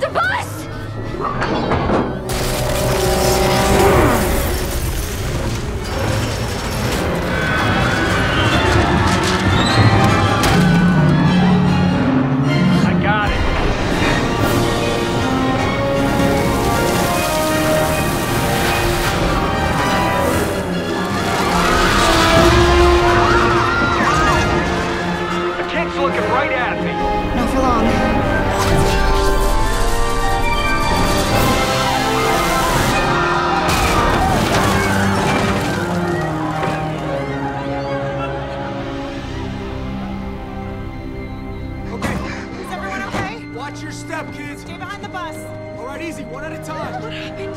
bus! I got it. The kid's looking right at me. Not for long. Watch your step, kids! Stay behind the bus! Alright, easy, one at a time! What happened?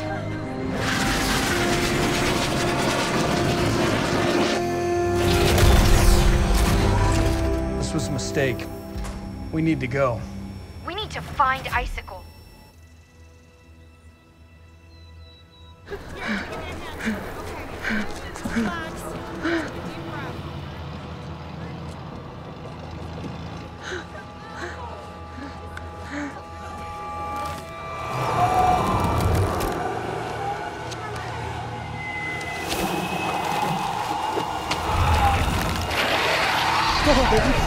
This was a mistake. We need to go. We need to find Icicle. Here, give me a hand. Okay. Relax. Deep breath. Come on, baby!